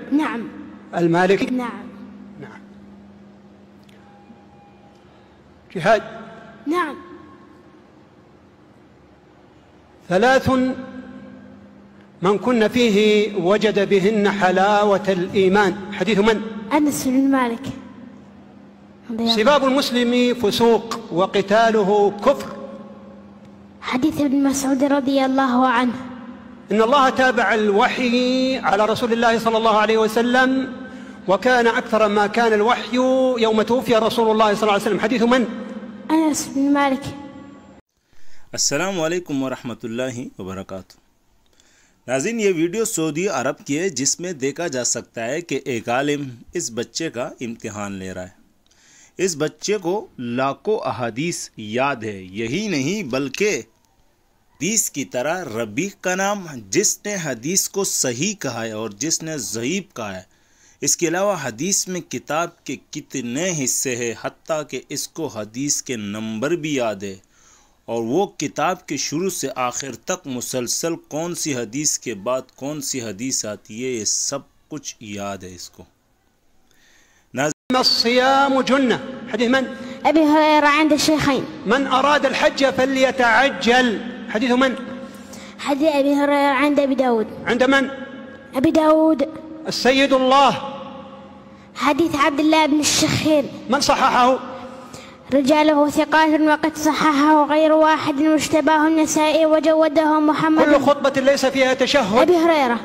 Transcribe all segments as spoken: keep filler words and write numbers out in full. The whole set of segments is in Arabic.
نعم. المالكي؟ نعم. نعم. جهاد؟ نعم. ثلاث من كن فيه وجد بهن حلاوة الإيمان. حديث من؟ أنس بن مالك. سباب المسلم فسوق وقتاله كفر. حديث ابن مسعود رضي الله عنه. إن الله تابع الوحي على رسول الله صلى الله عليه وسلم، وكان أكثر ما كان الوحي يوم توفي رسول الله صلى الله عليه وسلم. حديث من؟ أنس بن مالك. अस्सलाम वालेकुम वरहमतुल्लाहि वबरकातुहू। नाज़रीन, ये वीडियो सऊदी अरब की है, जिसमें देखा जा सकता है कि एक आलिम इस बच्चे का इम्तिहान ले रहा है। इस बच्चे को लाखों अहादीस याद है, यही नहीं बल्कि हदीस की तरह रबी का नाम, जिसने हदीस को सही कहा है और जिसने ज़ईफ कहा है। इसके अलावा हदीस में किताब के कितने हिस्से हैं, हत्ता कि इसको हदीस के नंबर भी याद है, और वो किताब के शुरू से आखिर तक मुसलसल कौन सी हदीस के बाद कौन सी हदीस आती है, ये सब कुछ याद है इसको। الصيام جنة. حديث من؟ أبي هريرة عند الشيخين. من أراد الحج فليتعجل. حديث من؟ حديث أبي هريرة عند أبي داود. عند من؟ أبي داود. السيد الله. حديث عبد الله بن الشخير. من صححه؟ رجاله ثقات وقد صححه غير واحد، واشتباه النسائي وجوده محمد. كل خطبة ليس فيها تشهد. أبي هريرة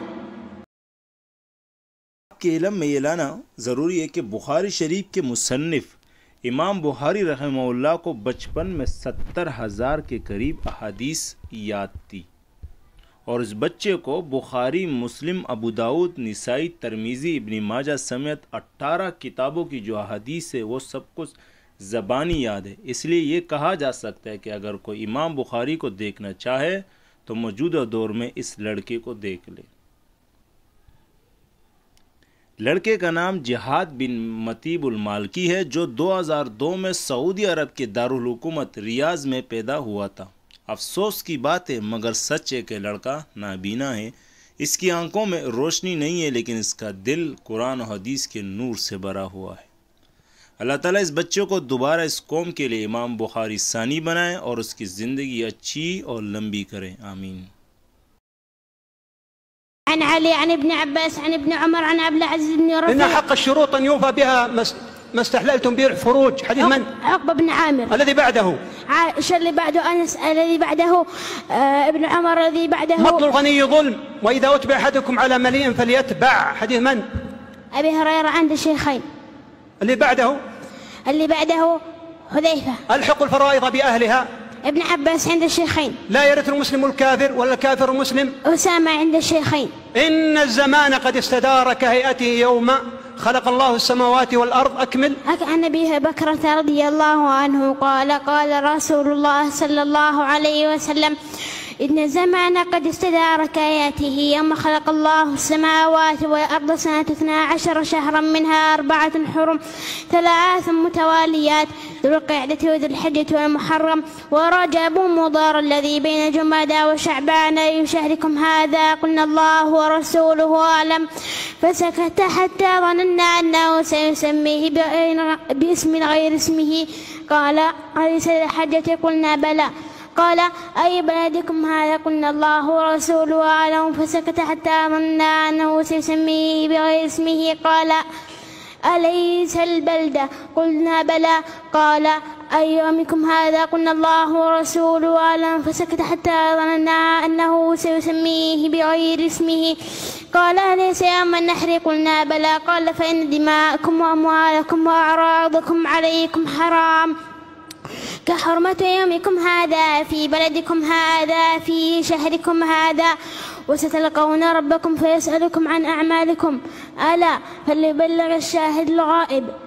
के इल्म में ये लाना ज़रूरी है कि बुखारी शरीफ के मुसन्निफ इमाम बुखारी रहमहुल्लाह को बचपन में सत्तर हज़ार के करीब अहादीस याद थी, और इस बच्चे को बुखारी, मुस्लिम, अबू दाऊद, निसाई, तरमीज़ी, इब्न माजा समेत अट्ठारह किताबों की जो अहादीस है वो सब कुछ ज़बानी याद है। इसलिए ये कहा जा सकता है कि अगर कोई इमाम बुखारी को देखना चाहे तो मौजूदा दौर में इस लड़के को देख ले। लड़के का नाम जिहाद बिन मतीबुल मालकी है, जो दो हज़ार दो में सऊदी अरब के दारुल हुकूमत रियाज में पैदा हुआ था। अफसोस की बात है मगर सच है कि लड़का नाबीना है। इसकी आंखों में रोशनी नहीं है, लेकिन इसका दिल कुरान और हदीस के नूर से भरा हुआ है। अल्लाह ताला इस बच्चे को दोबारा इस कौम के लिए इमाम बुखारी सानी बनाए और उसकी ज़िंदगी अच्छी और लंबी करे। आमीन। عن علي عن ابن عباس عن ابن عمر عن عبد العزيز بن رفيع. إن حق الشروط أن يوفى بها ما استحللتم به الفروج. حديث من؟ عقبة بن عامر. الذي بعده عائشة اللي بعده أنس الذي بعده آه ابن عمر الذي بعده مطل الغني ظلم، وإذا أتبع أحدكم على مليء فليتبع. حديث من؟ أبي هريرة عند الشيخين. اللي بعده اللي بعده حذيفة. ألحق الفرائض بأهلها. ابن عباس عند الشيخين. لا يرث المسلم الكافر ولا الكافر المسلم. أسامة عند الشيخين. إن الزمان قد استدار كهيئته يوم خلق الله السماوات والأرض. أكمل. عن أبي بكرة رضي الله عنه قال قال رسول الله صلى الله عليه وسلم: إن الزمان قد استدار كآياته يوم خلق الله السماوات والأرض سنة اثنا عشر شهرا، منها أربعة حرم ثلاث متواليات، ذو القعدة وذو الحجة والمحرم ورجب مضار الذي بين جمادى وشعبان أي شهركم هذا. قلنا الله ورسوله أعلم، فسكت حتى ظننا أنه سيسميه باسم غير اسمه. قال: أليس الحجة؟ قلنا: بلى. قال: أي بلدكم هذا؟ قلنا: الله ورسوله أعلم. فسكت حتى ظننا أنه سيسميه بغير اسمه. قال: أليس البلدة؟ قلنا: بلى. قال: أي يومكم هذا؟ قلنا: الله ورسوله أعلم. فسكت حتى ظننا أنه سيسميه بغير اسمه. قال: أليس يوم النحر؟ قلنا: بلى. قال: فإن دماءكم وأموالكم وأعراضكم عليكم حرام كحرمة يومكم هذا في بلدكم هذا في شهركم هذا، وستلقون ربكم فيسألكم عن أعمالكم، ألا فليبلغ الشاهد الغائب.